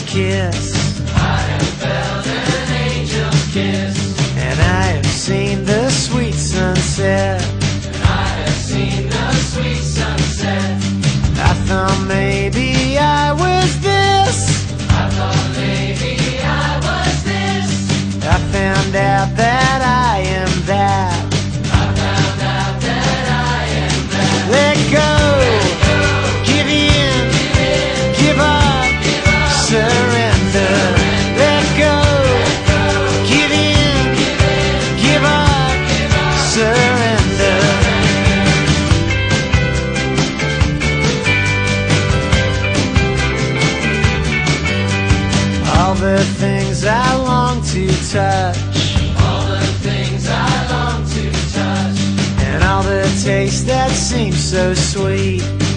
kiss. I have felt an angel's kiss. And I have seen the sweet sunset. And I have seen the sweet sunset. I thought maybe I was this. I thought maybe I was this. I found out that I am that. I found out that I am that. Let go, give in, give up, surrender. Let go, give in, give up, surrender. All the things I long to touch, All the things I long to touch. and all the taste that seems so sweet.